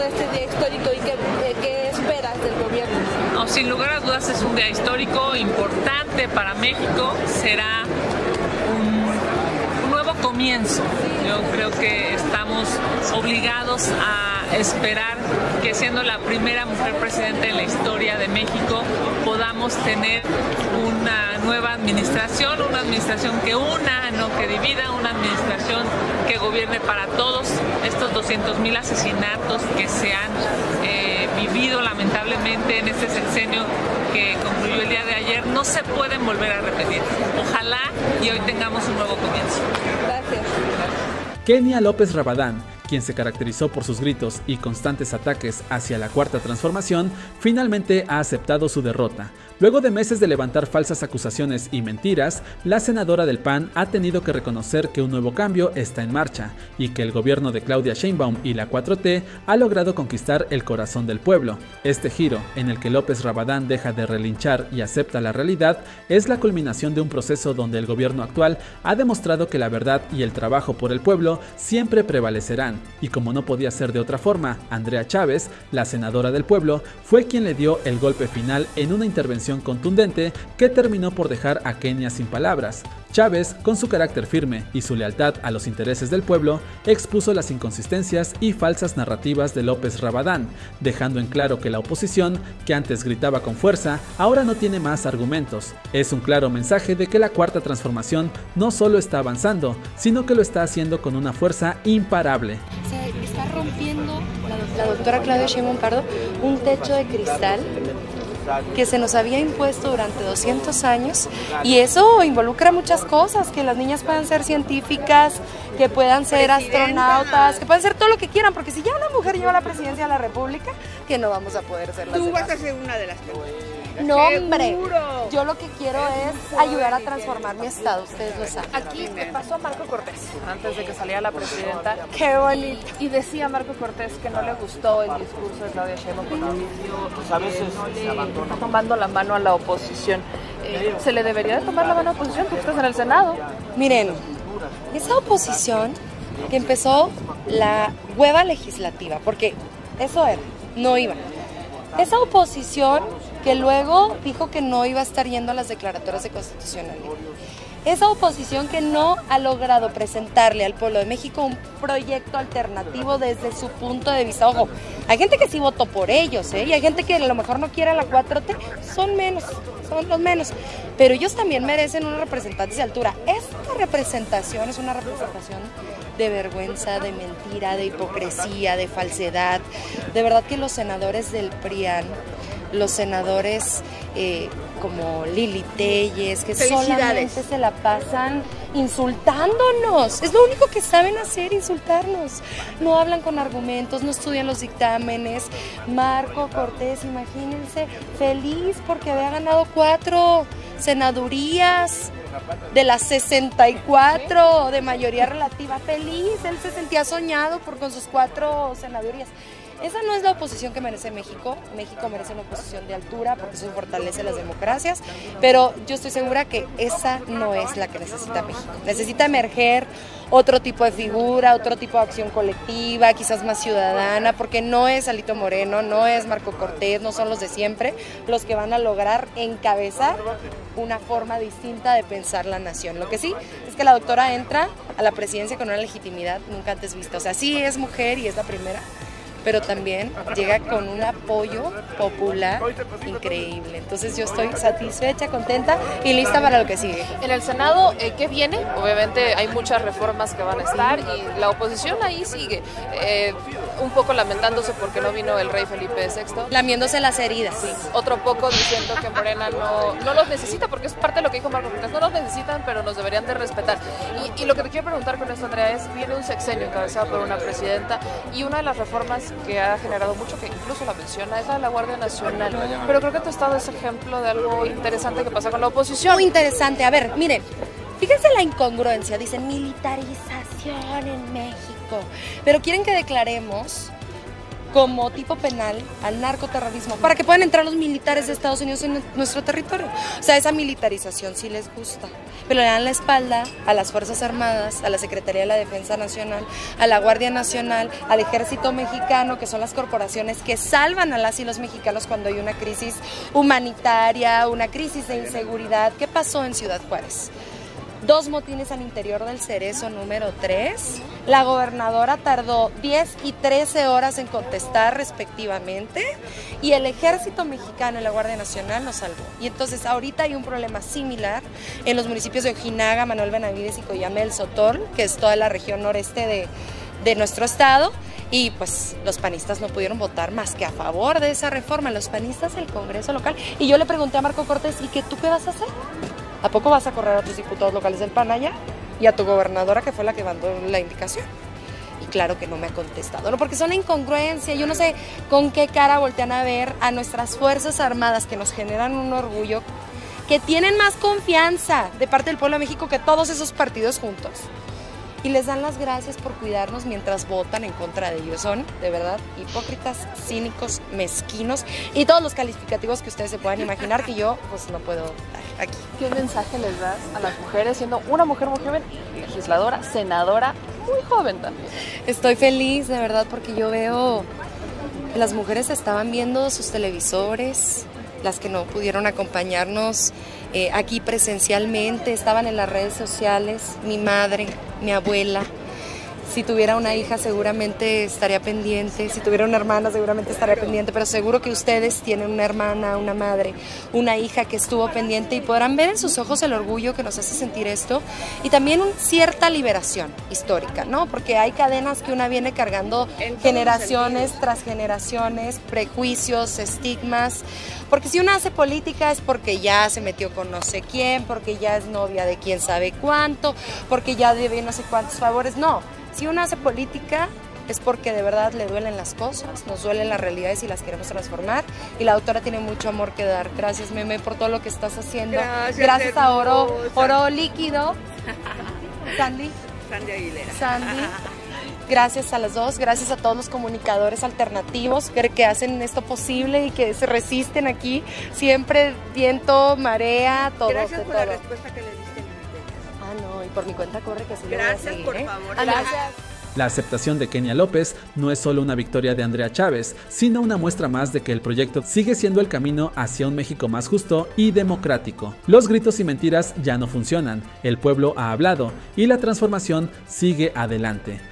de este día histórico y qué esperas del gobierno? No, sin lugar a dudas es un día histórico importante para México. Será un nuevo comienzo. Yo creo que estamos obligados a esperar que, siendo la primera mujer presidenta en la historia de México, podamos tener una nueva administración, una administración que una, no que divida, una administración que gobierne para todos. Estos 200,000 asesinatos que se han vivido lamentablemente en este sexenio que concluyó el día de ayer no se pueden volver a repetir. Ojalá y hoy tengamos un nuevo comienzo. Gracias. Kenia López Rabadán, quien se caracterizó por sus gritos y constantes ataques hacia la Cuarta Transformación, finalmente ha aceptado su derrota. Luego de meses de levantar falsas acusaciones y mentiras, la senadora del PAN ha tenido que reconocer que un nuevo cambio está en marcha y que el gobierno de Claudia Sheinbaum y la 4T ha logrado conquistar el corazón del pueblo. Este giro, en el que López Rabadán deja de relinchar y acepta la realidad, es la culminación de un proceso donde el gobierno actual ha demostrado que la verdad y el trabajo por el pueblo siempre prevalecerán. Y como no podía ser de otra forma, Andrea Chávez, la senadora del pueblo, fue quien le dio el golpe final en una intervención contundente que terminó por dejar a Kenia sin palabras. Chávez, con su carácter firme y su lealtad a los intereses del pueblo, expuso las inconsistencias y falsas narrativas de López Rabadán, dejando en claro que la oposición, que antes gritaba con fuerza, ahora no tiene más argumentos. Es un claro mensaje de que la Cuarta Transformación no solo está avanzando, sino que lo está haciendo con una fuerza imparable. Se está rompiendo la doctora Claudia Sheinbaum Pardo un techo de cristal que se nos había impuesto durante 200 años, y eso involucra muchas cosas, que las niñas puedan ser científicas, que puedan ser astronautas, que puedan ser todo lo que quieran, porque si ya una mujer lleva la presidencia de la República, que no vamos a poder ser las Tú demás. vas a ser una de las que... No, hombre, yo lo que quiero es ayudar a transformar mi estado, ustedes lo saben. Aquí me pasó a Marco Cortés, antes de que saliera la presidenta. ¡Qué bonito! Y decía Marco Cortés que no le gustó el discurso de Claudia Sheinbaum, porque no le está tomando la mano a la oposición. ¿Se le debería de tomar la mano a la oposición? Tú estás en el Senado. Miren, esa oposición que empezó la hueva legislativa, porque eso era, no iba. Esa oposición que luego dijo que no iba a estar yendo a las declaratorias de constitucionalidad. Esa oposición que no ha logrado presentarle al pueblo de México un proyecto alternativo desde su punto de vista. Ojo, hay gente que sí votó por ellos, y hay gente que a lo mejor no quiere a la 4T, son los menos, pero ellos también merecen unos representantes de altura. Esta representación es una representación de vergüenza, de mentira, de hipocresía, de falsedad. De verdad que los senadores del PRIAN, los senadores como Lili Telles, que solamente se la pasan insultándonos, es lo único que saben hacer, insultarnos. No hablan con argumentos, no estudian los dictámenes. Marco Cortés, imagínense, feliz porque había ganado 4 senadurías de las 64 de mayoría relativa, feliz, él se sentía soñado con sus 4 senadurías. Esa no es la oposición que merece México. México merece una oposición de altura porque eso fortalece las democracias, pero yo estoy segura que esa no es la que necesita México. Necesita emerger otro tipo de figura, otro tipo de acción colectiva, quizás más ciudadana, porque no es Alito Moreno, no es Marco Cortés, no son los de siempre los que van a lograr encabezar una forma distinta de pensar la nación. Lo que sí es que la doctora entra a la presidencia con una legitimidad nunca antes vista. O sea, sí es mujer y es la primera, pero también llega con un apoyo popular increíble. Entonces yo estoy satisfecha, contenta y lista para lo que sigue. En el Senado, ¿qué viene? Obviamente hay muchas reformas que van a estar y la oposición ahí sigue, un poco lamentándose porque no vino el rey Felipe VI. Lamiéndose las heridas. Sí, otro poco diciendo que Morena no los necesita, porque es parte de lo que dijo Marco Cortés, no los necesitan, pero nos deberían de respetar. Y lo que te quiero preguntar con esto, Andrea, es, viene un sexenio encabezado por una presidenta y una de las reformas que ha generado mucho, que incluso la menciona, es la de la Guardia Nacional. Pero creo que tu estado es ejemplo de algo interesante que pasa con la oposición. Muy interesante. A ver, miren, fíjense la incongruencia. Dicen militarización en México, pero quieren que declaremos como tipo penal al narcoterrorismo, para que puedan entrar los militares de Estados Unidos en nuestro territorio. O sea, esa militarización sí les gusta, pero le dan la espalda a las Fuerzas Armadas, a la Secretaría de la Defensa Nacional, a la Guardia Nacional, al Ejército Mexicano, que son las corporaciones que salvan a las y los mexicanos cuando hay una crisis humanitaria, una crisis de inseguridad. ¿Qué pasó en Ciudad Juárez? 2 motines al interior del Cerezo número 3. La gobernadora tardó 10 y 13 horas en contestar respectivamente y el Ejército Mexicano y la Guardia Nacional nos salvó. Y entonces ahorita hay un problema similar en los municipios de Ojinaga, Manuel Benavides y Coyame del Sotol, que es toda la región noreste de nuestro estado. Y pues los panistas no pudieron votar más que a favor de esa reforma, los panistas del Congreso local. Y yo le pregunté a Marco Cortés, ¿y tú qué vas a hacer? ¿A poco vas a correr a tus diputados locales del PAN allá? Y a tu gobernadora, que fue la que mandó la indicación. Y claro que no me ha contestado, ¿no? Porque son una incongruencia. Yo no sé con qué cara voltean a ver a nuestras Fuerzas Armadas, que nos generan un orgullo, que tienen más confianza de parte del pueblo de México que todos esos partidos juntos. Y les dan las gracias por cuidarnos mientras votan en contra de ellos. Son, de verdad, hipócritas, cínicos, mezquinos y todos los calificativos que ustedes se puedan imaginar que yo pues no puedo dar aquí. ¿Qué mensaje les das a las mujeres siendo una mujer muy joven, legisladora, senadora, muy joven también? Estoy feliz, de verdad, porque yo veo que las mujeres estaban viendo sus televisores, las que no pudieron acompañarnos aquí presencialmente, estaban en las redes sociales, mi madre, mi abuela. Si tuviera una hija seguramente estaría pendiente, si tuviera una hermana seguramente estaría pendiente, pero seguro que ustedes tienen una hermana, una madre, una hija que estuvo pendiente y podrán ver en sus ojos el orgullo que nos hace sentir esto y también cierta liberación histórica, ¿no? Porque hay cadenas que una viene cargando generaciones tras generaciones, prejuicios, estigmas, porque si una hace política es porque ya se metió con no sé quién, porque ya es novia de quién sabe cuánto, porque ya debe no sé cuántos favores, no. Si uno hace política es porque de verdad le duelen las cosas, nos duelen las realidades y las queremos transformar. Y la doctora tiene mucho amor que dar. Gracias, Meme, por todo lo que estás haciendo. Gracias a Oro Líquido. Sandy Aguilera. Sandy. Gracias a las dos, gracias a todos los comunicadores alternativos que hacen esto posible y que se resisten aquí. Siempre viento, marea, todo. Gracias por la respuesta que le diste. No, y por mi cuenta corre que sí. Gracias, por favor. Gracias. La aceptación de Kenia López no es solo una victoria de Andrea Chávez, sino una muestra más de que el proyecto sigue siendo el camino hacia un México más justo y democrático. Los gritos y mentiras ya no funcionan, el pueblo ha hablado y la transformación sigue adelante.